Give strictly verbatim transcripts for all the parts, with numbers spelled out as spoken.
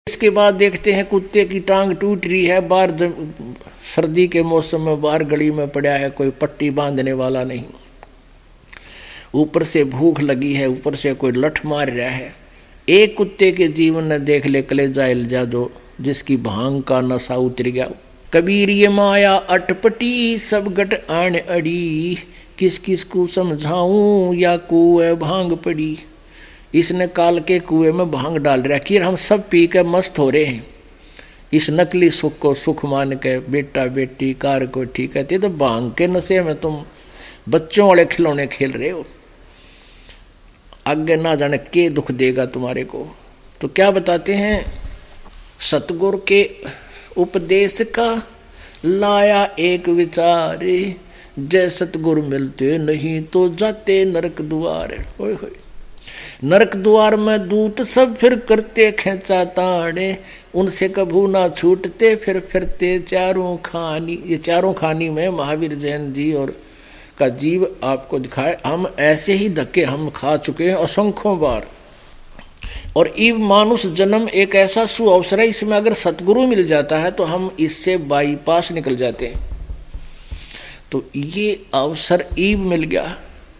इसके बाद देखते हैं कुत्ते की टांग टूट रही है, बाहर सर्दी के मौसम में बाहर गली में पड़ा है, कोई पट्टी बांधने वाला नहीं, ऊपर से भूख लगी है, ऊपर से कोई लठ मार रहा है। एक कुत्ते के जीवन ने देख ले कलेजा इलजा जो जिसकी भांग का नशा उतर गया। कबीर ये माया अटपटी सब गट आन अड़ी, किस किस को समझाऊं या कुएं भांग पड़ी। इसने काल के कुएं में भांग डाल रहा कि हम सब पी के मस्त हो रहे हैं, इस नकली सुख को सुख मान के बेटा बेटी कार को ठीक है, तो भांग के नशे में तुम बच्चों वाले खिलौने खेल रहे हो, आगे ना जाने के दुख देगा तुम्हारे को। तो क्या बताते हैं, सतगुरु के उपदेश का लाया एक विचार, जय सतगुरु मिलते नहीं तो जाते नरक द्वार। ओए होए, नरक द्वार में दूत सब फिर करते खेचा ताड़े, उनसे कभू ना छूटते फिर फिरते चारों खानी। ये चारों खानी में महावीर जैन जी और का जीव आपको दिखाए। हम ऐसे ही धक्के हम खा चुके हैं असंख्यों बार, और इव मानुष जन्म एक ऐसा सु अवसर है, इसमें अगर सतगुरु मिल जाता है तो हम इससे बाईपास निकल जाते हैं। तो ये अवसर ईब मिल गया।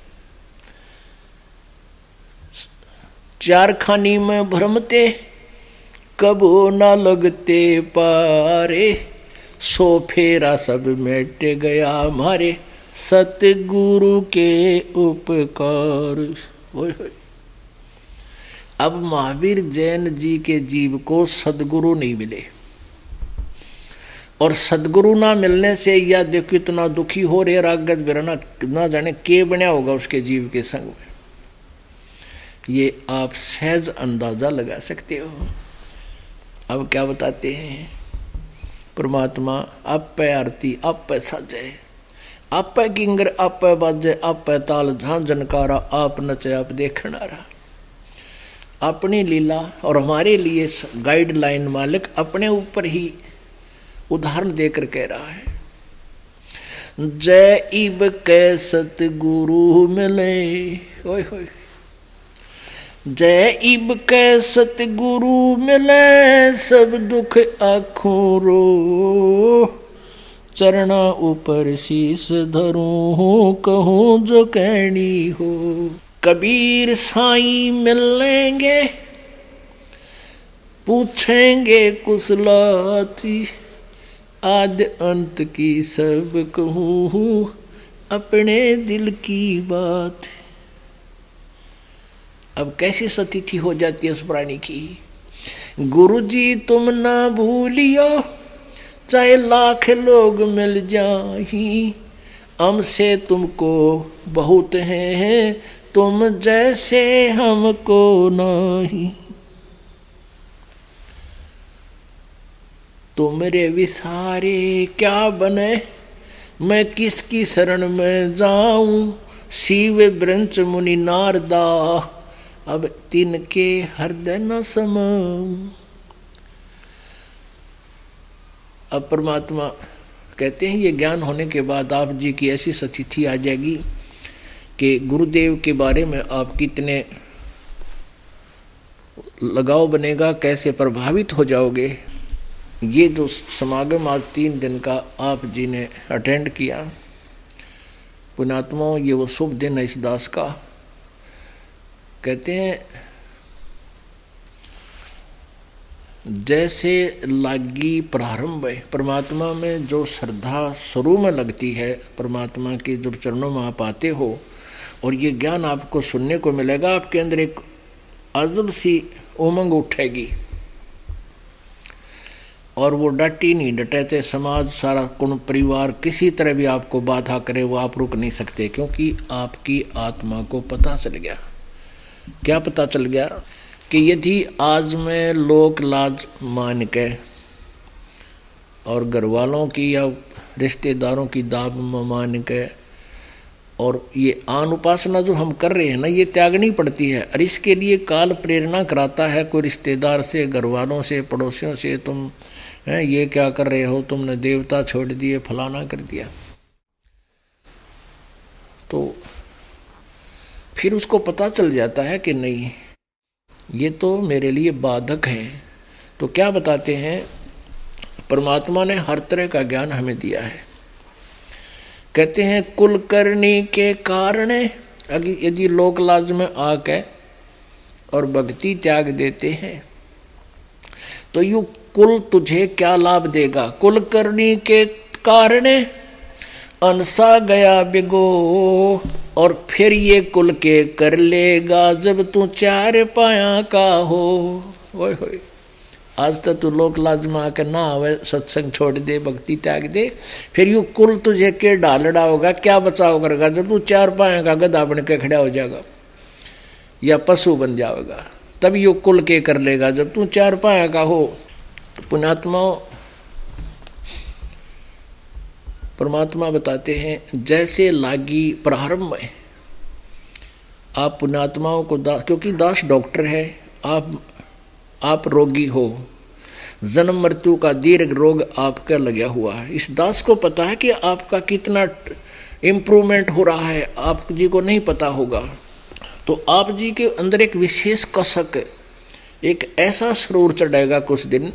चार खानी में भ्रमते कबो ना लगते पारे, सो फेरा सब मिट गया हमारे सतगुरु के उपकार। ओए होए, अब महावीर जैन जी के जीव को सदगुरु नहीं मिले, और सदगुरु ना मिलने से या देखो इतना दुखी हो रहे रागत बिरना ना जाने के बना होगा उसके जीव के संग में, ये आप सहज अंदाजा लगा सकते हो। अब क्या बताते हैं, परमात्मा आप पे आरती आप पे साजे, आप पे किंगर आप पे बाजे, आप पे ताल जहां जनकारा, आप नचे आप देखना रहा। अपनी लीला और हमारे लिए गाइडलाइन मालिक अपने ऊपर ही उदाहरण देकर कह रहा है, जय इब कै सतगुरु मिले। ओए होए, जय इब कै सतगुरु मिले, सब दुख आँखों रो, चरणा ऊपर शीस धरूं, कहूँ जो कहनी हो। कबीर साईं मिलेंगे पूछेंगे कुशलाती, आद अंत की सब कहूँ अपने दिल की बात। अब कैसी सतिथि हो जाती है उस प्राणी की, गुरु जी तुम ना भूलियो, चाहे लाख लोग मिल जाही, हमसे तुमको बहुत हैं, तुम जैसे हमको नहीं। तुमरे विसारे क्या बने, मैं किसकी शरण में जाऊं, शिव ब्रंच मुनि नारदा, अब तिनके हृदय न समाऊं। अब परमात्मा कहते हैं ये ज्ञान होने के बाद आप जी की ऐसी सतिथि आ जाएगी कि गुरुदेव के बारे में आप कितने लगाव बनेगा, कैसे प्रभावित हो जाओगे। ये जो समागम आज तीन दिन का आप जी ने अटेंड किया, पुण्यात्माओं ये वो शुभ दिन है इस दास का। कहते हैं जैसे लागी प्रारंभ है, परमात्मा में जो श्रद्धा शुरू में लगती है, परमात्मा के जब चरणों में आप आते हो और ये ज्ञान आपको सुनने को मिलेगा, आपके अंदर एक अजब सी उमंग उठेगी, और वो डटी नहीं डटे, समाज सारा कुण परिवार किसी तरह भी आपको बाधा करे वो आप रुक नहीं सकते, क्योंकि आपकी आत्मा को पता चल गया। क्या पता चल गया कि यदि आज मैं लोक लाज मान के और घर वालों की या रिश्तेदारों की दाब में मान के और ये आन उपासना जो हम कर रहे हैं ना, ये त्यागनी पड़ती है। और इसके लिए काल प्रेरणा कराता है कोई रिश्तेदार से, घर वालों से, पड़ोसियों से, तुम हैं ये क्या कर रहे हो, तुमने देवता छोड़ दिए, फलाना कर दिया। तो फिर उसको पता चल जाता है कि नहीं, ये तो मेरे लिए बाधक है, तो क्या बताते हैं, परमात्मा ने हर तरह का ज्ञान हमें दिया है। कहते हैं कुलकर्णी के कारण यदि लोक लाज में आके और भक्ति त्याग देते हैं तो यू कुल तुझे क्या लाभ देगा। कुलकर्णी के कारण अनसा गया बिगो, और फिर ये कुल के कर लेगा जब तू चार पाया का हो। ओए होए, आज तक तू लोक लाज में आकर ना आवे, सत्संग छोड़ दे, भक्ति त्याग दे, फिर यू कुल तुझे के डालड़ा होगा, क्या बचाव करेगा जब तू चार पाया का गधा बन के खड़ा हो जाएगा या पशु बन जाएगा, तब यू कुल के कर लेगा जब तू चार पाया का हो। तो पुण्यात्माओं, परमात्मा बताते हैं जैसे लागी प्रारंभ में आप पुण्यात्माओं को दास, क्योंकि दास डॉक्टर है, आप आप रोगी हो, जन्म मृत्यु का दीर्घ रोग आपका लगा हुआ है। इस दास को पता है कि आपका कितना इम्प्रूवमेंट हो रहा है, आप जी को नहीं पता होगा। तो आप जी के अंदर एक विशेष कसक, एक ऐसा सुरूर चढ़ेगा कुछ दिन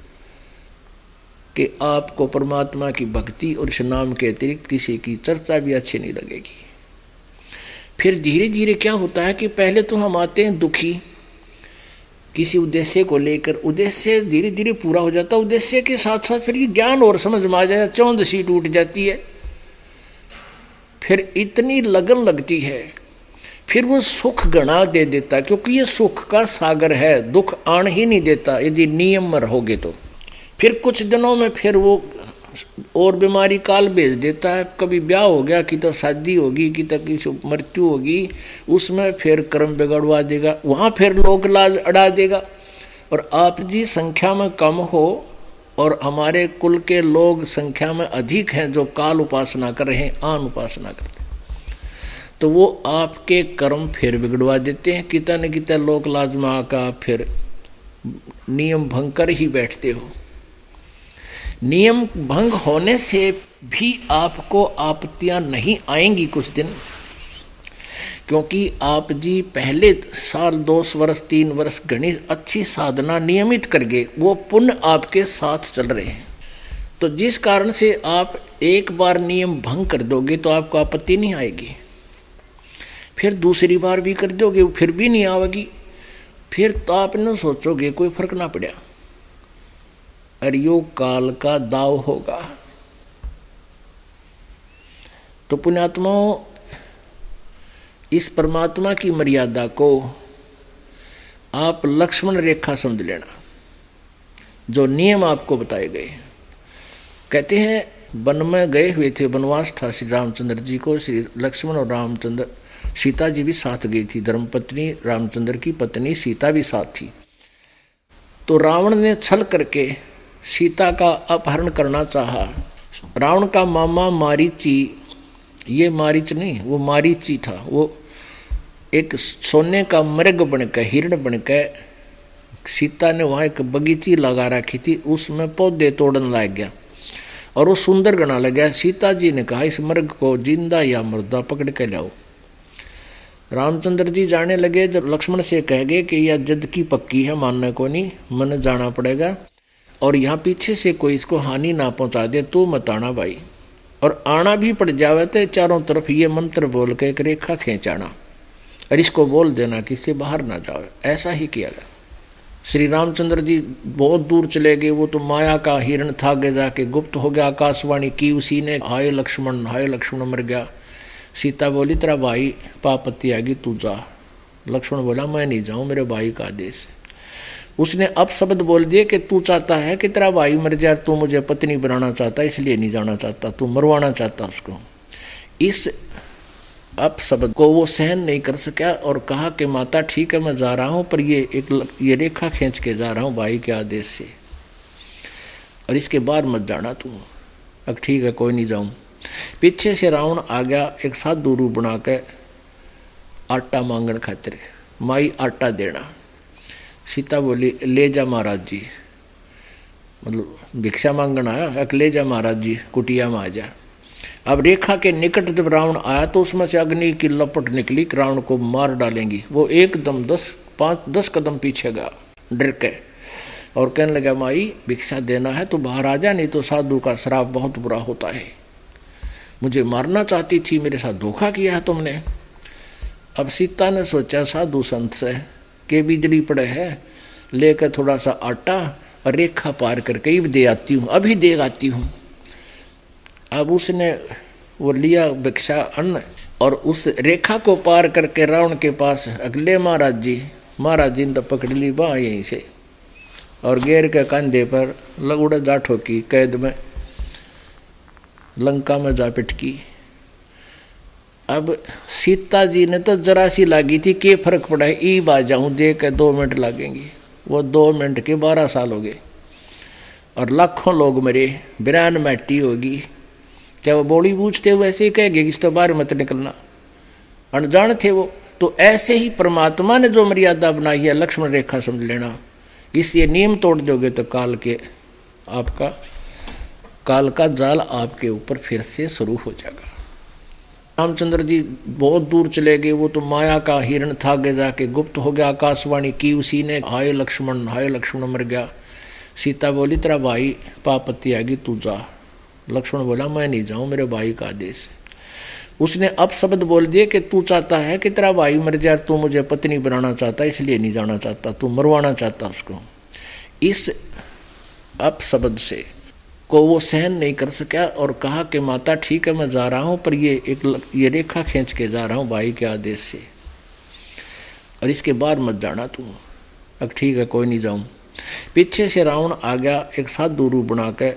कि आपको परमात्मा की भक्ति और इस नाम के अतिरिक्त किसी की चर्चा भी अच्छी नहीं लगेगी। फिर धीरे धीरे क्या होता है कि पहले तो हम आते हैं दुखी किसी उद्देश्य को लेकर, उद्देश्य धीरे धीरे पूरा हो जाता है, उद्देश्य के साथ साथ फिर ये ज्ञान और समझ में आ जाए, चौंध सी टूट जाती है, फिर इतनी लगन लगती है, फिर वो सुख गणा दे देता है, क्योंकि ये सुख का सागर है, दुख आन ही नहीं देता यदि नियम में रहोगे तो। फिर कुछ दिनों में फिर वो और बीमारी काल भेज देता है, कभी ब्याह हो गया, कि तो शादी होगी, कि तो किसी मृत्यु होगी, उसमें फिर कर्म बिगड़वा देगा, वहाँ फिर लोक लाज अड़ा देगा। और आप जी संख्या में कम हो और हमारे कुल के लोग संख्या में अधिक हैं जो काल उपासना कर रहे हैं, आन उपासना करते हैं, तो वो आपके कर्म फिर बिगड़वा देते हैं। कितना न कितना लोक लाज में आकर आप फिर नियम भंग कर ही बैठते हो। नियम भंग होने से भी आपको आपत्तियां नहीं आएंगी कुछ दिन, क्योंकि आप जी पहले साल दो वर्ष तीन वर्ष घनी अच्छी साधना नियमित कर गए, वो पुण्य आपके साथ चल रहे हैं। तो जिस कारण से आप एक बार नियम भंग कर दोगे तो आपको आपत्ति नहीं आएगी, फिर दूसरी बार भी कर दोगे फिर भी नहीं आएगी, फिर तो आप न सोचोगे कोई फर्क ना पड़ा, और यो काल का दाव होगा। तो पुण्यात्माओं, इस परमात्मा की मर्यादा को आप लक्ष्मण रेखा समझ लेना, जो नियम आपको बताए गए। कहते हैं वन में गए हुए थे, वनवास था श्री रामचंद्र जी को, श्री लक्ष्मण और रामचंद्र, सीता जी भी साथ गई थी, धर्मपत्नी रामचंद्र की पत्नी सीता भी साथ थी। तो रावण ने छल करके सीता का अपहरण करना चाहा। रावण का मामा मारीची, ये मारीच नहीं, वो मारीची था, वो एक सोने का मृग बनकर, हिरण बनकर, सीता ने वहाँ एक बगीची लगा रखी थी, उसमें पौधे तोड़ने लग गया और वो सुंदर गना लग गया। सीता जी ने कहा इस मृग को जिंदा या मुर्दा पकड़ के लाओ। रामचंद्र जी जाने लगे, जब लक्ष्मण से कह गए कि यह जद की पक्की है, मानने को नहीं, मन जाना पड़ेगा, और यहाँ पीछे से कोई इसको हानि ना पहुँचा दे तो मत आना भाई, और आना भी पड़ जावे तो चारों तरफ ये मंत्र बोल के एक रेखा खींचाना और इसको बोल देना कि इससे बाहर ना जाओ। ऐसा ही किया गया। श्री रामचंद्र जी बहुत दूर चले गए, वो तो माया का हिरण था, आगे जाके गुप्त हो गया, आकाशवाणी की उसी ने, हाय लक्ष्मण हाय लक्ष्मण, मर गया। सीता बोली तेरा भाई पापत्ति आएगी तू जा। लक्ष्मण बोला मैं नहीं जाऊँ, मेरे भाई का आदेश है। उसने अब शब्द बोल दिए कि तू चाहता है कि तेरा भाई मर जाए, तू मुझे पत्नी बनाना चाहता है, इसलिए नहीं जाना चाहता, तू मरवाना चाहता उसको। इस अब शब्द को वो सहन नहीं कर सका और कहा कि माता ठीक है मैं जा रहा हूँ, पर ये एक ये रेखा खींच के जा रहा हूँ भाई के आदेश से, और इसके बाद मत जाना तू। अब ठीक है कोई नहीं जाऊँ। पीछे से रावण आ गया, एक साधु रूप बना के आटा मांगन खातिर, माई आटा देना। सीता बोली ले जा महाराज जी, मतलब भिक्षा मांगन आया, ले जा महाराज जी कुटिया में आ जा। अब रेखा के निकट जब रावण आया तो उसमें से अग्नि की लपट निकली कि रावण को मार डालेंगी। वो एकदम दस पाँच दस कदम पीछे गया डर के, और कहने लगा माई भिक्षा देना है तो बाहर आ जा, नहीं तो साधु का श्राप बहुत बुरा होता है। मुझे मारना चाहती थी, मेरे साथ धोखा किया है तुमने। अब सीता ने सोचा साधु संत से के बिजली पड़े है, लेकर थोड़ा सा आटा और रेखा पार करके ही दे आती हूँ, अभी दे आती हूँ। अब उसने वो लिया भिक्षा अन्न और उस रेखा को पार करके रावण के पास अगले महाराज जी महाराज जी ने पकड़ ली बाँ यहीं से और गेर के कंधे पर लगुड़ जा ठोकी, कैद में लंका में जा पिटकी। अब सीता जी ने तो जरा सी लागी थी, के फर्क पड़ा है, ई बाज जाऊँ दे के दो मिनट लगेंगे। वो दो मिनट के बारह साल हो गए और लाखों लोग मरे, बिरान मैटी होगी। क्या वो बोली बूझते हुए ऐसे ही कहेंगे इस तो बाहर मत निकलना, अनजान थे वो। तो ऐसे ही परमात्मा ने जो मर्यादा बनाई है लक्ष्मण रेखा समझ लेना, इसलिए नियम तोड़ दोगे तो काल के आपका काल का जाल आपके ऊपर फिर से शुरू हो जाएगा। रामचंद्र जी बहुत दूर चले गए, वो तो माया का हिरण था, आगे जाके गुप्त हो गया। आकाशवाणी की उसी ने, हाय लक्ष्मण हाय लक्ष्मण, मर गया। सीता बोली तेरा भाई पापत्ती आएगी तू जा। लक्ष्मण बोला मैं नहीं जाऊं, मेरे भाई का आदेश है। उसने अब शब्द बोल दिए कि तू चाहता है कि तेरा भाई मर जाए, तू मुझे पत्नी बनाना चाहता इसलिए नहीं जाना चाहता, तू मरवाना चाहता उसको। इस अब शब्द से को वो सहन नहीं कर सका और कहा कि माता ठीक है मैं जा रहा हूँ, पर ये एक ये रेखा खींच के जा रहा हूँ भाई के आदेश से, और इसके बाद मत जाना तू। अब ठीक है कोई नहीं जाऊँ। पीछे से रावण आ गया एक साधु रूप बना के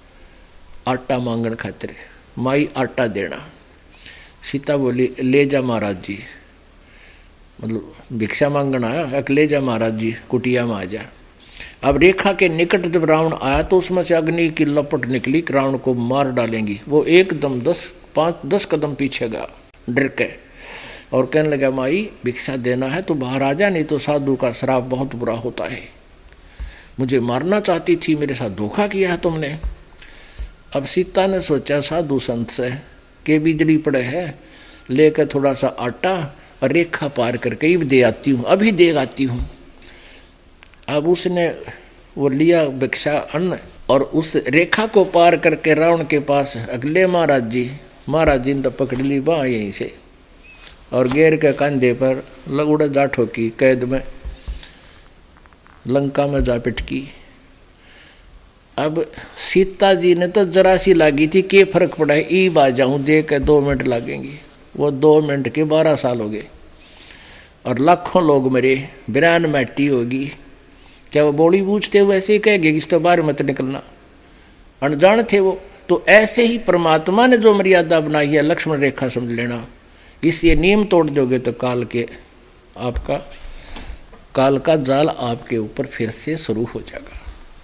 आटा मांगन खातिर, माई आटा देना। सीता बोली ले जा महाराज जी, मतलब भिक्षा मांगन आया, एक ले जा महाराज जी कुटिया में आ जा। अब रेखा के निकट जब रावण आया तो उसमें से अग्नि की लपट निकली, रावण को मार डालेंगी। वो एकदम दस पाँच दस कदम पीछे गया डर के और कहने लगा माई भिक्षा देना है तो बाहर आ जा, नहीं तो साधु का श्राप बहुत बुरा होता है। मुझे मारना चाहती थी, मेरे साथ धोखा किया है तुमने। अब सीता ने सोचा साधु संत से के बिजली पड़े है, लेकर थोड़ा सा आटा और रेखा पार करके ही दे आती हूँ, अभी दे आती हूँ। अब उसने वो लिया भिक्षा अन्न और उस रेखा को पार करके रावण के पास अगले महाराज जी महाराज जी ने पकड़ ली बाँ यहीं से और गेर के कंधे पर लगुड़ जा ठोकी, कैद में लंका में जा पिटकी। अब सीता जी ने तो जरा सी लागी थी, के फर्क पड़ा है, ई बाज जाऊँ दे के दो मिनट लगेंगे। वो दो मिनट के बारह साल हो गए और लाखों लोग मरे, बिरान मैटी होगी। क्या वो बोली बूझते हुए ऐसे ही कहेंगे इस तो बाहर मत निकलना, अनजान थे वो। तो ऐसे ही परमात्मा ने जो मर्यादा बनाई है लक्ष्मण रेखा समझ लेना, इसलिए नियम तोड़ दोगे तो काल के आपका काल का जाल आपके ऊपर फिर से शुरू हो जाएगा।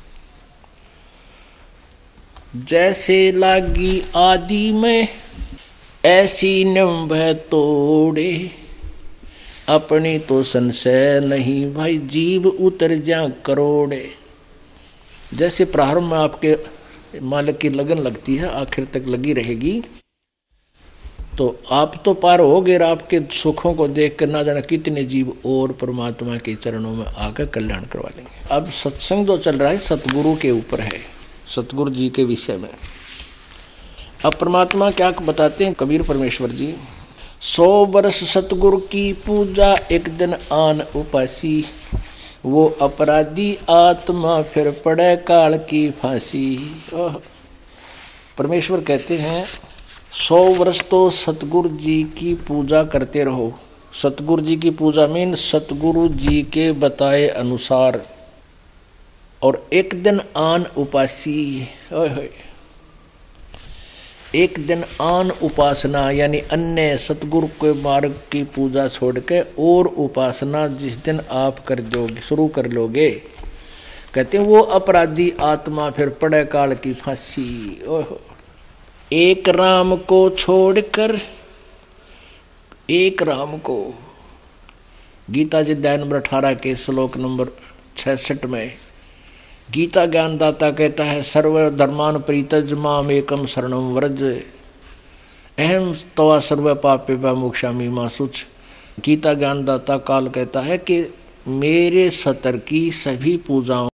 जैसे लागी आदि में ऐसी निम्भ तोड़े, अपनी तो संशय नहीं भाई जीव उतर जा करोड़े। जैसे प्रारंभ में आपके मालिक की लगन लगती है आखिर तक लगी रहेगी, तो आप तो पार हो गए, आपके सुखों को देख कर ना जाना कितने जीव और परमात्मा के चरणों में आकर कल्याण करवा लेंगे। अब सत्संग जो चल रहा है सतगुरु के ऊपर है, सतगुरु जी के विषय में। अब परमात्मा क्या बताते हैं कबीर परमेश्वर जी, सौ वर्ष सतगुरु की पूजा एक दिन आन उपासी, वो अपराधी आत्मा फिर पड़े काल की फांसी। परमेश्वर कहते हैं सौ वर्ष तो सतगुरु जी की पूजा करते रहो। सतगुरु जी की पूजा मीन सतगुरु जी के बताए अनुसार, और एक दिन आन उपासी, एक दिन आन उपासना यानी अन्य सतगुरु के मार्ग की पूजा छोड़ के और उपासना जिस दिन आप कर दोगे शुरू कर लोगे, कहते हैं वो अपराधी आत्मा फिर पड़े काल की फांसी। ओहो, एक राम को छोड़कर, एक राम को, गीता जी अध्याय नंबर अठारह के श्लोक नंबर छियासठ में गीता ज्ञानदाता कहता है सर्व धर्मान परित्यज माम एकम शरणम व्रज अहम तवा सर्व पापे व मोक्षामि मा शुच। गीता ज्ञानदाता काल कहता है कि मेरे सतर की सभी पूजाओं